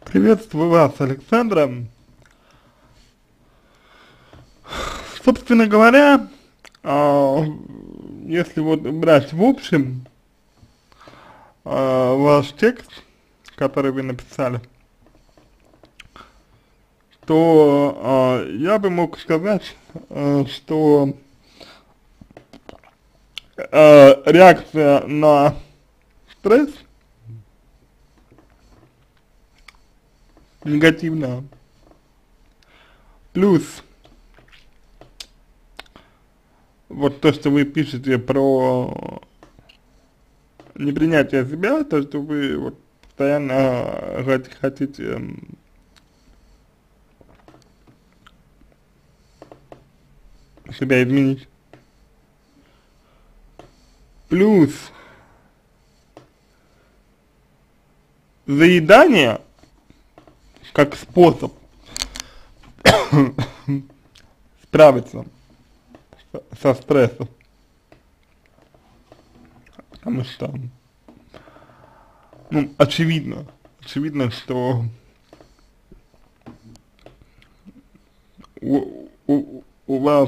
Приветствую вас, Александра. Собственно говоря, а, если вот брать в общем ваш текст, который вы написали, то я бы мог сказать, что реакция на стресс негативная, плюс вот то, что вы пишете про непринятие себя, то, что вы вот постоянно хотите себя изменить. Плюс заедание как способ справиться со стрессом. Потому что, ну, очевидно, что у вас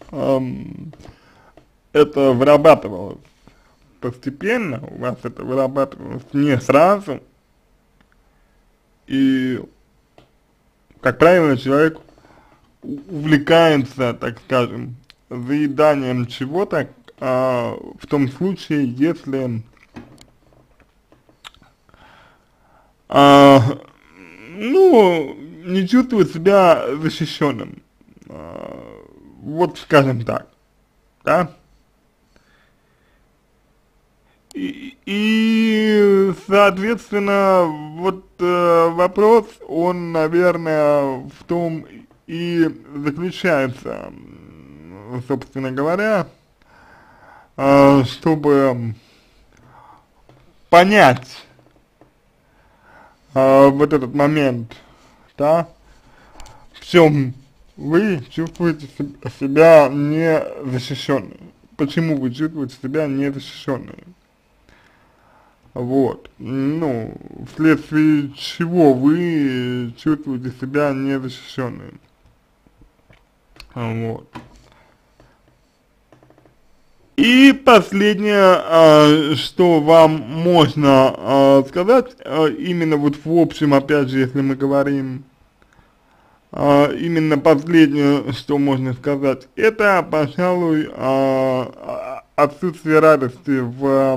это вырабатывалось постепенно, у вас это вырабатывалось не сразу, и, как правило, человек увлекается, так скажем, заеданием чего-то, в том случае, если ну, не чувствует себя защищенным, вот скажем так, да, и соответственно, вот вопрос, он, наверное, в том и заключается, собственно говоря, чтобы понять вот этот момент, да, в чем вы чувствуете себя незащищенным, почему вы чувствуете себя незащищенным. Вот, ну, вследствие чего вы чувствуете себя незащищенным. Вот. И последнее, что вам можно сказать, именно вот в общем, опять же, если мы говорим, именно последнее, что можно сказать, это, пожалуй, отсутствие радости в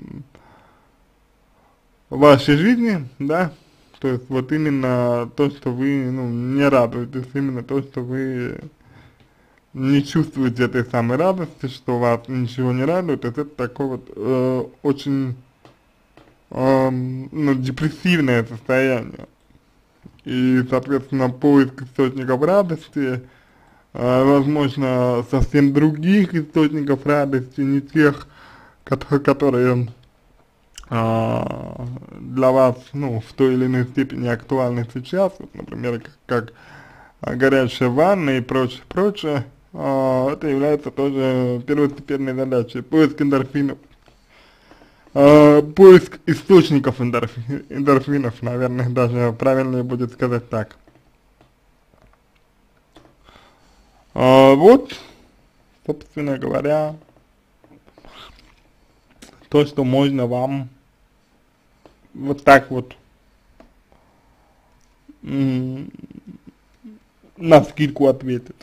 вашей жизни, да, то есть вот именно то, что вы, ну, не радуетесь, именно то, что вы не чувствуете этой самой радости, что вас ничего не радует, это такое вот очень, ну, депрессивное состояние. И, соответственно, поиск источников радости, возможно, совсем других источников радости, не тех, которые для вас, ну, в той или иной степени актуальны сейчас, вот, например, как горячая ванна и прочее, это является тоже первостепенной задачей, поиск эндорфинов, поиск источников эндорфинов, наверное, даже правильнее будет сказать так. Вот, собственно говоря, то, что можно вам вот так вот навскидку ответить.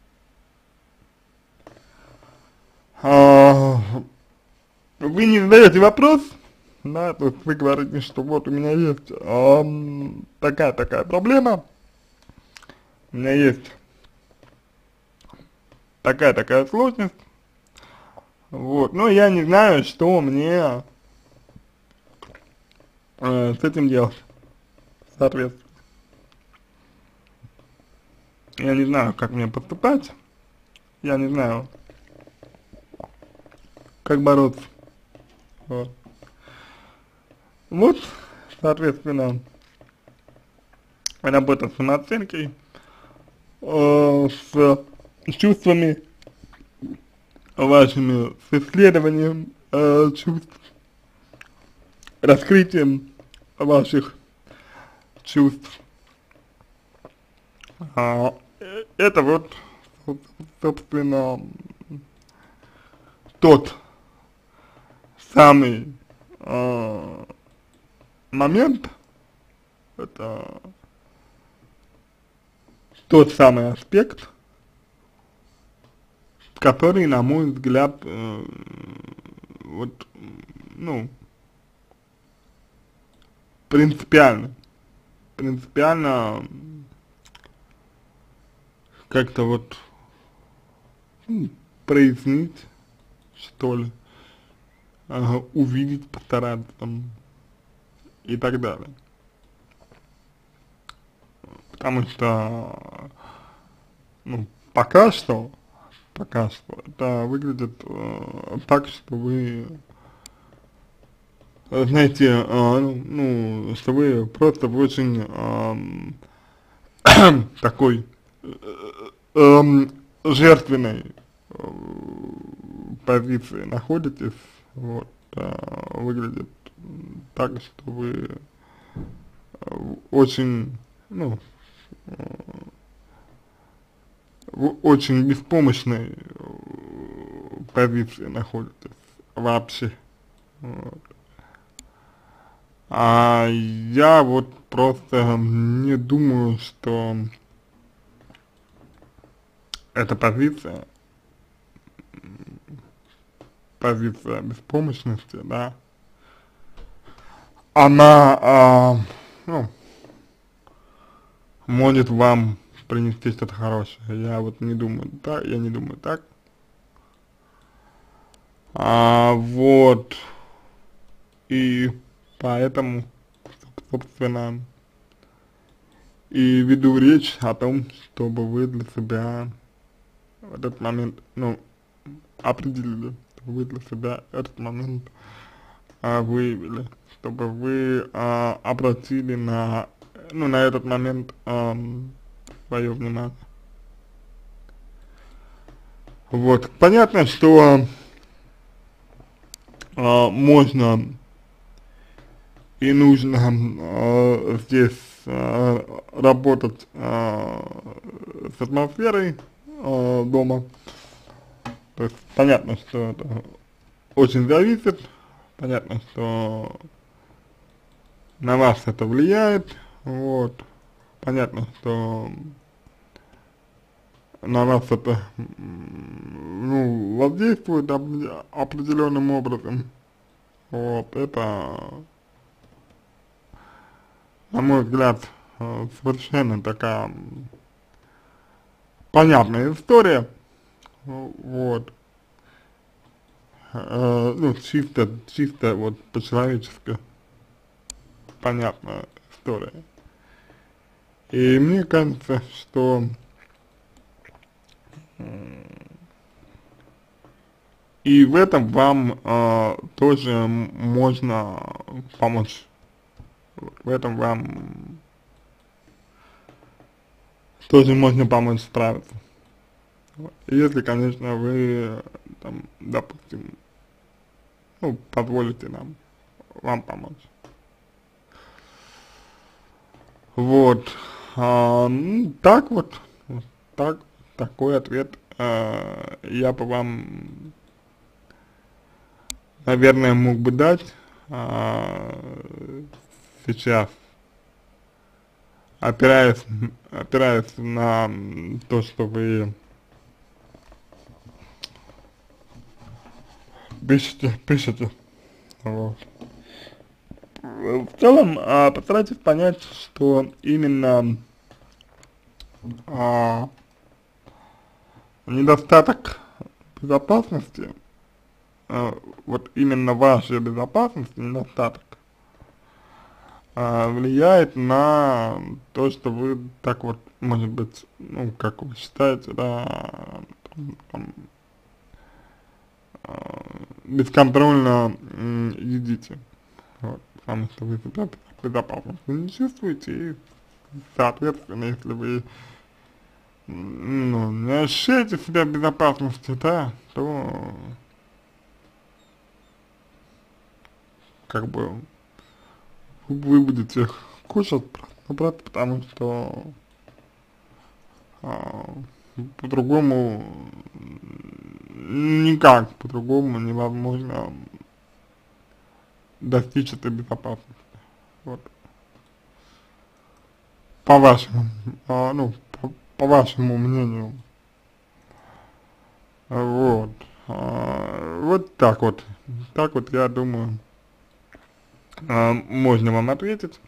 Вы не задаете вопрос, да, то есть вы говорите, что вот у меня есть такая проблема, у меня есть такая сложность, вот, но я не знаю, что мне с этим делать, соответственно. Я не знаю, как мне поступать, я не знаю, как бороться. Вот, вот, соответственно, работа с самооценкой, с чувствами вашими, с исследованием чувств, раскрытием ваших чувств. Это вот, собственно, тот самый момент, это тот самый аспект, который, на мой взгляд, вот, ну, принципиально как-то вот прояснить, что ли, увидеть, постараться там, и так далее. Потому что, ну, пока что это выглядит так, что вы, знаете, ну, что вы просто в очень такой жертвенной позиции находитесь, вот, выглядит так, что вы очень, ну, в очень беспомощной позиции находитесь вообще. Вот. А я вот просто не думаю, что эта позиция беспомощности, да, она, ну, может вам принести что-то хорошее. Я вот не думаю так, я не думаю так. Вот, и поэтому, собственно, и веду речь о том, чтобы вы для себя в этот момент, ну, определили, чтобы вы для себя этот момент выявили, чтобы вы обратили на, ну, на этот момент свое внимание. Вот, понятно, что можно и нужно здесь работать с атмосферой дома. То есть понятно, что это очень зависит, понятно, что на вас это влияет, вот, понятно, что на вас это, ну, воздействует определенным образом, вот, это, на мой взгляд, совершенно такая понятная история, вот, ну, чисто вот по-человечески понятная история. И мне кажется, что и в этом вам тоже можно помочь. В этом вам тоже можно помочь справиться. Если, конечно, вы, там, допустим, ну, позволите вам помочь. Вот, ну, так вот, такой ответ я бы вам, наверное, мог бы дать сейчас, опираясь на то, что вы пишете, вот. В целом, постарайтесь понять, что именно недостаток безопасности, вот именно вашей безопасности, недостаток, влияет на то, что вы так вот, может быть, ну, как вы считаете, да, там, бесконтрольно едите, вот, потому что вы себя безопасности не чувствуете, и, соответственно, если вы, ну, не ощущаете себя в безопасности, да, то, как бы, вы будете кушать, просто потому что а, по-другому никак, по-другому невозможно достичь этой безопасности. Вот. По вашему, ну, по вашему мнению. Вот. Вот так вот. Так вот, я думаю, можно вам ответить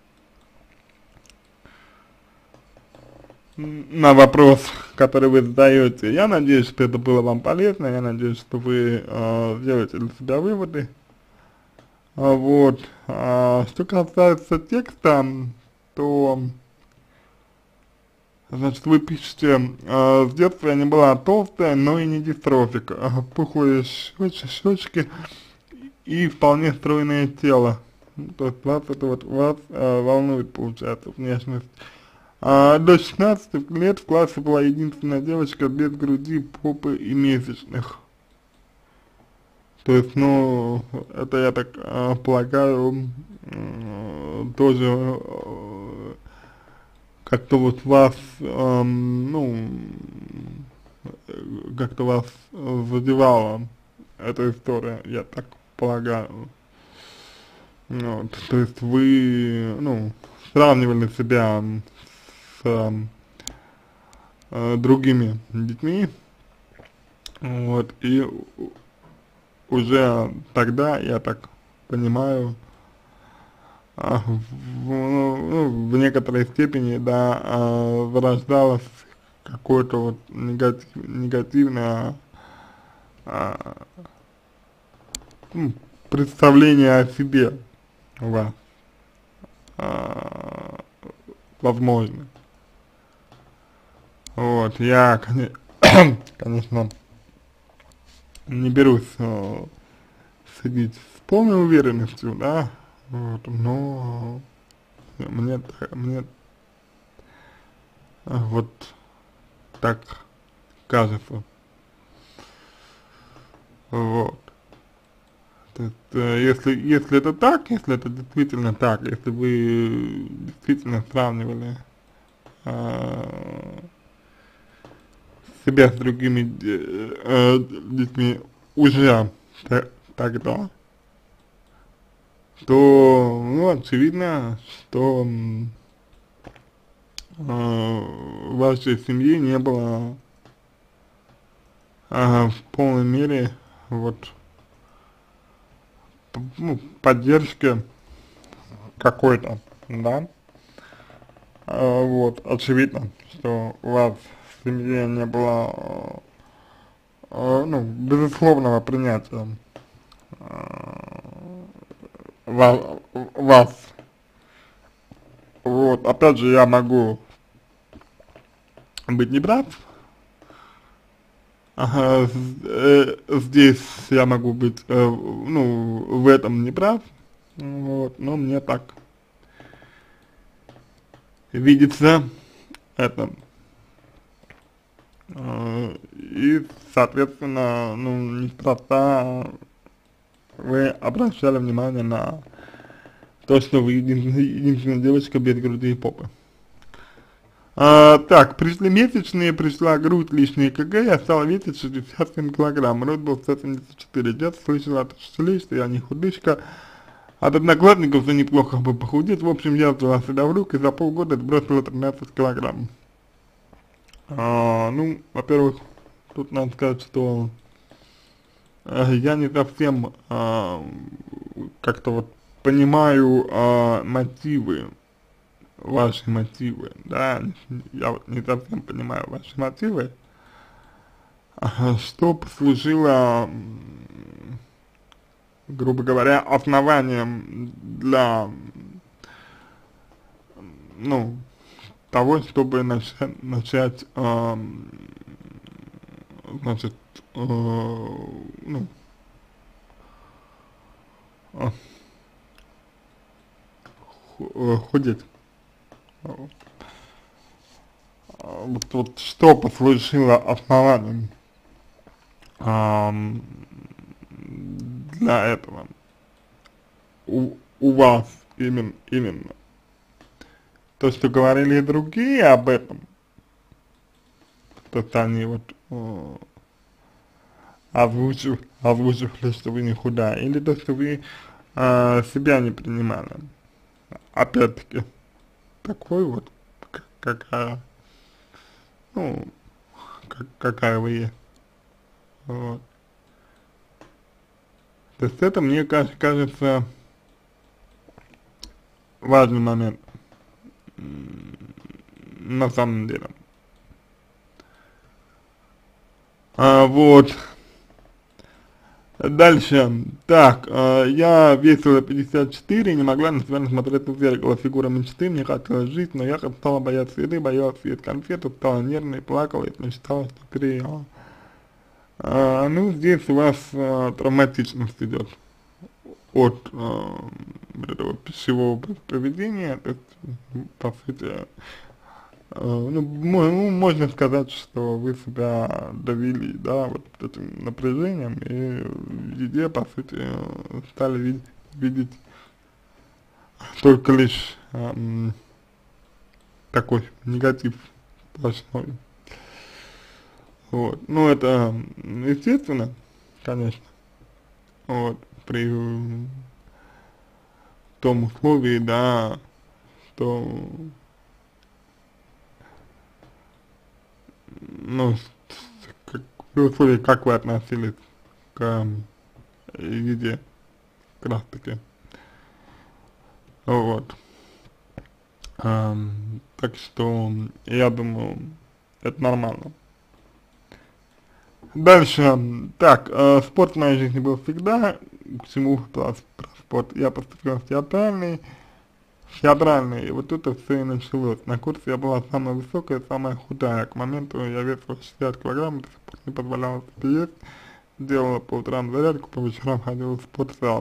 на вопрос, который вы задаете. Я надеюсь, что это было вам полезно, я надеюсь, что вы сделаете для себя выводы. Вот. Что касается текста, то, значит, вы пишете, с детства я не была толстая, но и не дистрофик, пухлые щечки и вполне стройное тело. Ну, то есть вас это вот волнует, получается, внешность. До 16 лет в классе была единственная девочка без груди, попы и месячных. То есть, ну, это, я так полагаю, тоже как-то вот вас, ну, как-то вас задевала эта история, я так полагаю. Вот, то есть вы, ну, сравнивали себя с другими детьми, вот, и уже тогда, я так понимаю, в некоторой степени, да, зарождалось какое-то вот негативное а, ну, представление о себе у вас, а, возможно. Вот, я, конечно, не берусь судить с полной уверенностью, да, вот, но мне вот так кажется, вот. То есть, если это так, если это действительно так, если вы действительно сравнивали себя с другими детьми уже тогда, то, ну, очевидно, что в вашей семье не было в полной мере вот ну, поддержки какой-то, да, вот, очевидно, что у вас в семье не было, ну, безусловного принятия вас, вот, опять же, я могу быть неправ, здесь я могу быть, ну, в этом неправ, вот, но мне так видится это, и, соответственно, ну, неспроста вы обращали внимание на то, что вы единственная девочка без груди и попы. Так, пришли месячные, пришла грудь, лишние КГ, я стала весить 67 килограмм, рост был 174, детство слышала от учителей, что я не худышка, от одноклассников, что неплохо бы похудеть, в общем, я взяла себя в руки, за полгода сбросила 13 килограмм. Ну, во-первых, тут надо сказать, что я не совсем как-то вот понимаю мотивы, ваши мотивы, да, я вот не совсем понимаю ваши мотивы, что послужило, грубо говоря, основанием для, ну, того, чтобы начать, значит, ну, э, худеть. Вот что послужило основанием для этого у вас именно. то, что говорили и другие об этом, то есть они вот озвучивали, что вы не худая, или то, что вы себя не принимали. Опять-таки, такой вот, какая, ну, какая вы есть. Вот. То есть это, мне кажется, важный момент на самом деле. Вот. Дальше. Так, я весила 54, не могла на себя смотреться в зеркало, фигура мечты, мне хотелось жить, но я стала бояться еды, боялась съесть конфету, стала нервной, плакала и мечтала, что переела. Ну, здесь у вас травматичность идет от этого пищевого поведения, то есть, по сути, ну, можно сказать, что вы себя довели, да, вот этим напряжением, и в еде, по сути, стали видеть только лишь такой негатив сплошной. Вот. Ну, это естественно, конечно, вот, при том условии, да, что, ну, при условии, как вы относились к еде, как раз таки, вот. Так что, я думаю, это нормально. Дальше, так, спорт в моей жизни был всегда, к чему про спорт, я поступил в театральный, и вот это все и началось. На курсе я была самая высокая, самая худая, к моменту я весила 60 килограмм, до сих пор не позволяла себе есть, делала по утрам зарядку, по вечерам ходила в спортзал.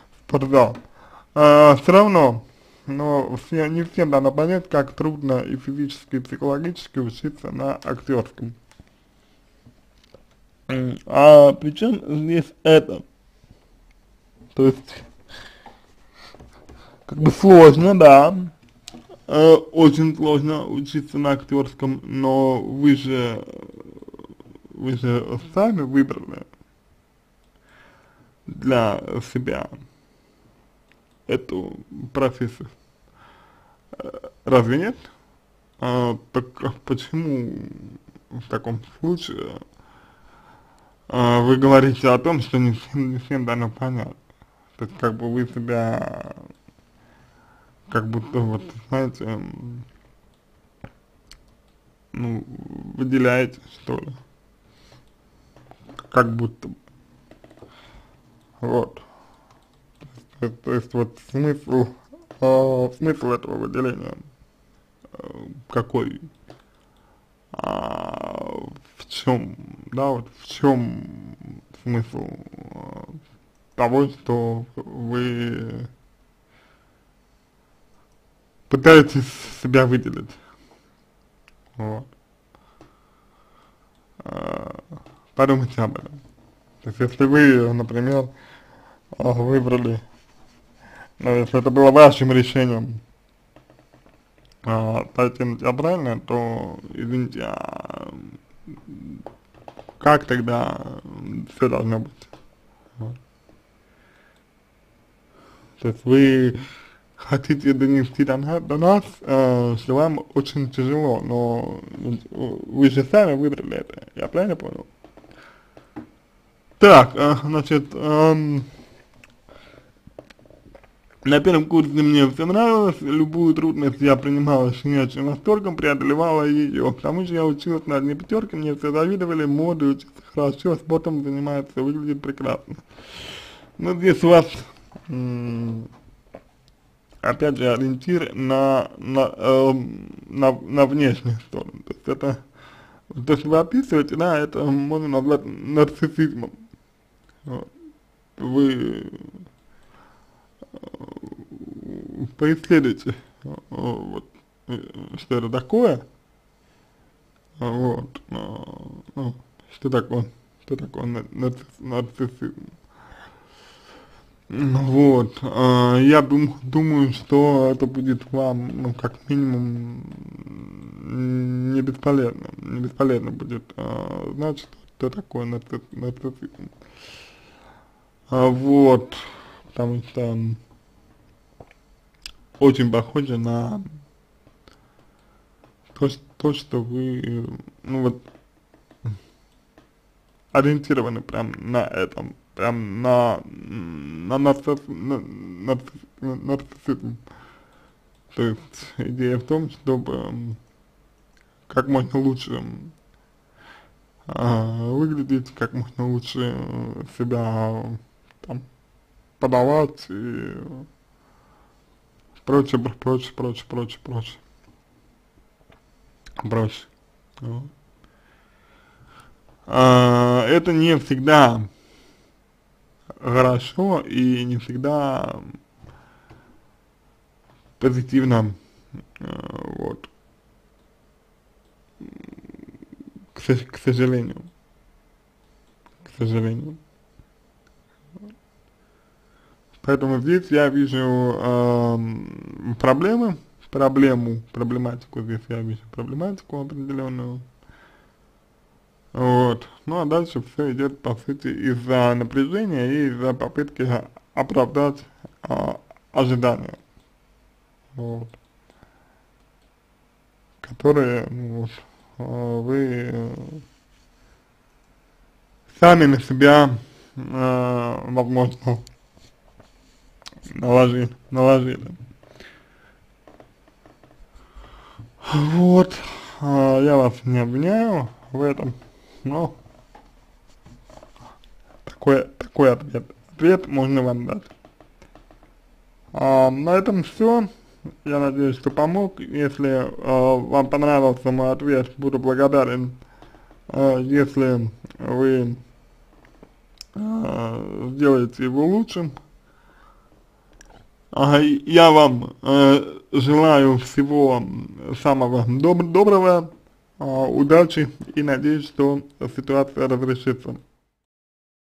Все равно, но не всем надо понять, как трудно и физически, и психологически учиться на актерском. Причем здесь это, то есть, как бы сложно, да, очень сложно учиться на актерском, но вы же сами выбрали для себя эту профессию, разве нет? Так почему в таком случае вы говорите о том, что не всем дано понять? То есть как бы вы себя, как будто вот, знаете, ну, выделяете, что ли, как будто бы, вот. То есть вот смысл этого выделения какой, в чем, да, вот в чем смысл того, что вы пытаетесь себя выделить, вот. Подумайте об этом. То есть если вы, например, выбрали, ну, если это было вашим решением пойти на театральное, то, извините, как тогда все должно быть? Вот. То есть вы хотите донести до нас, что вам очень тяжело, но вы же сами выбрали это, я правильно понял? Так, значит, на первом курсе мне все нравилось, любую трудность я принимала с щенячьим восторгом, преодолевала ее. К тому же я училась на одни пятерки, мне все завидовали, моды, учится хорошо, спортом занимается, выглядит прекрасно. Ну, здесь у вас, опять же, ориентир на внешнюю сторону. То есть это, то, что вы описываете, да, это можно назвать нарциссизмом. Вот. Вы поисследуйте, вот, что это такое, вот, ну, что такое нарциссизм. Вот, я думаю, что это будет вам, ну, как минимум, не бесполезно будет знать, что такое нарциссизм. Вот, потому что очень похоже на то, что вы, ну, вот, ориентированы прям на этом, прям на нарциссизм. То есть идея в том, чтобы как можно лучше выглядеть, как можно лучше себя там подавать и прочее, прочее. Вот. Это не всегда хорошо и не всегда позитивно, вот, к сожалению, к сожалению. Поэтому здесь я вижу проблематику, здесь я вижу проблематику определенную. Вот. Ну а дальше все идет по сути из-за напряжения и из-за попытки оправдать ожидания, вот, которые, ну, вот, вы сами на себя, возможно, наложили. Вот, я вас не обвиняю в этом, но такой ответ можно вам дать. На этом все. Я надеюсь, что помог. Если вам понравился мой ответ, буду благодарен, если вы сделаете его лучшим. Я вам желаю всего самого доброго, удачи и надеюсь, что ситуация разрешится.